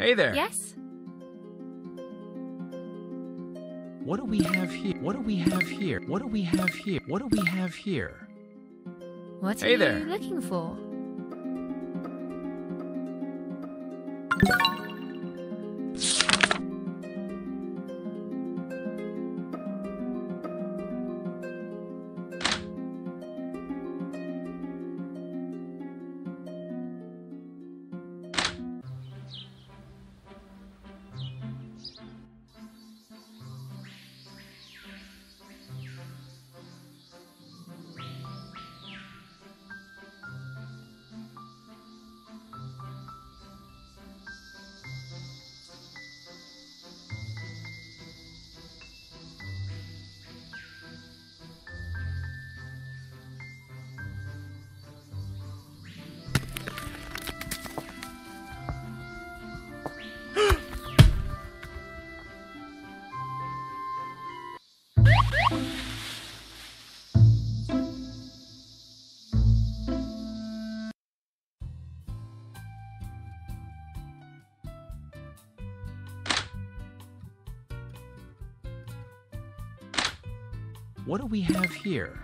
Hey there. Yes? What do we have here? What do we have here? What do we have here? What do we have here? What are Hey there. you looking for? What do we have here?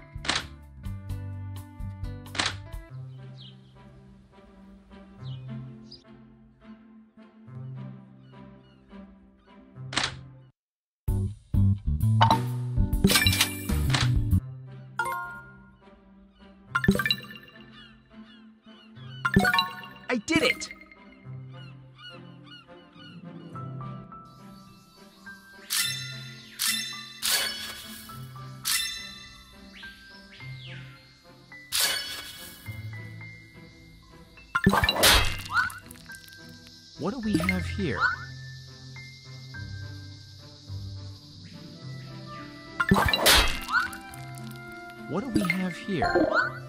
I did it! What do we have here? What do we have here?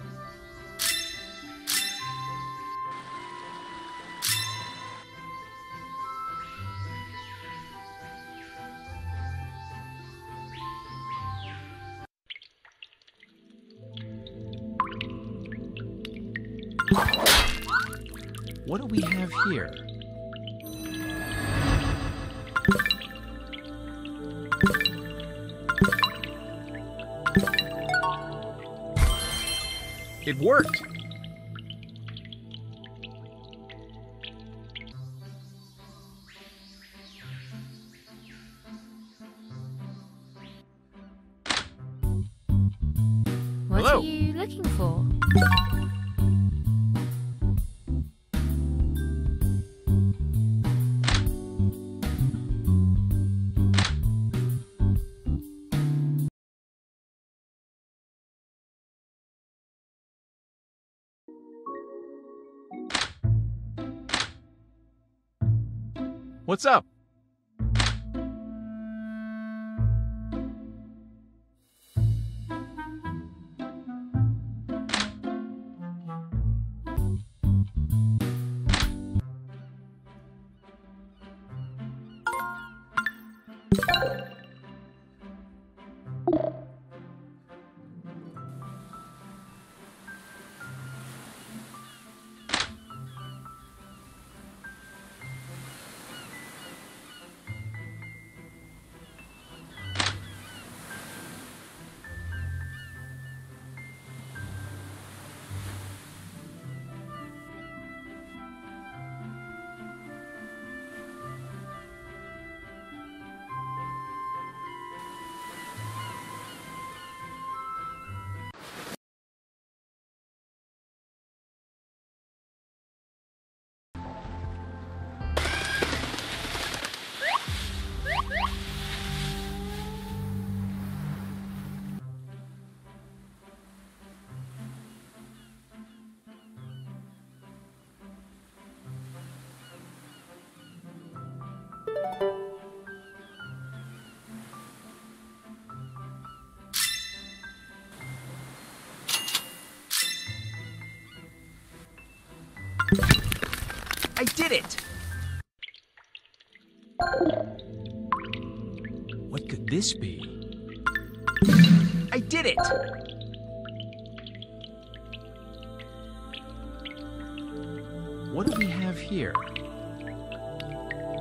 What do we have here? It worked! What Hello. are you looking for? What's up? I did it! What could this be? I did it! What do we have here?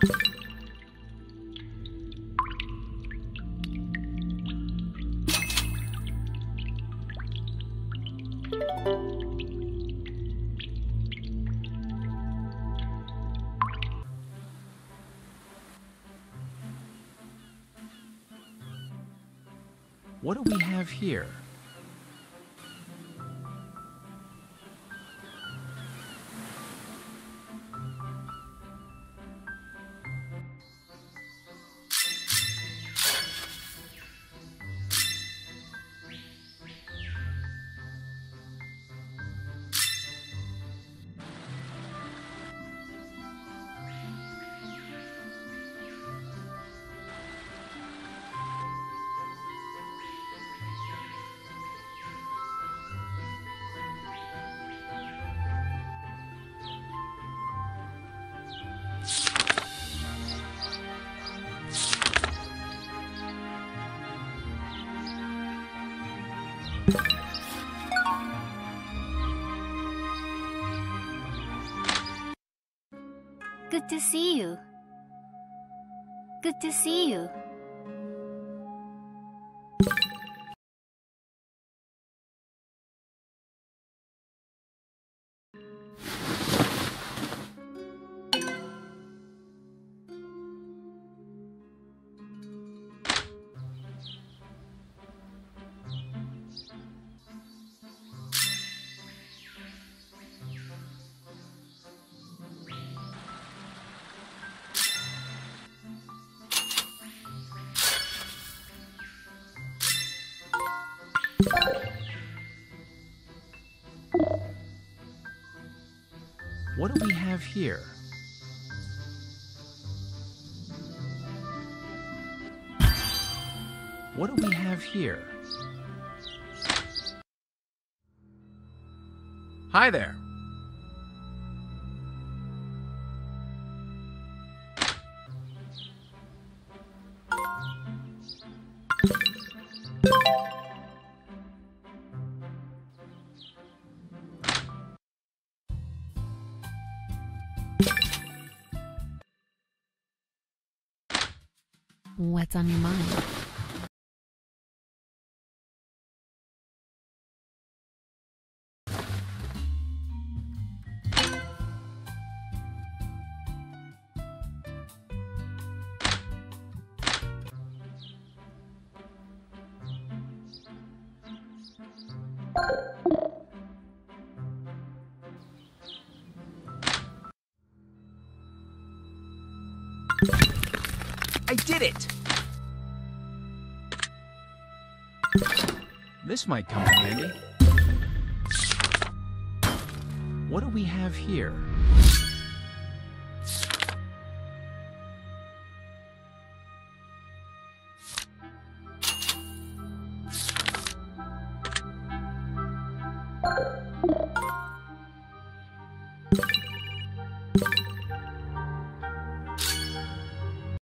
What do we have here? Good to see you. Good to see you. What do we have here? What do we have here? Hi there. What's on your mind? I did it! This might come in handy. What do we have here?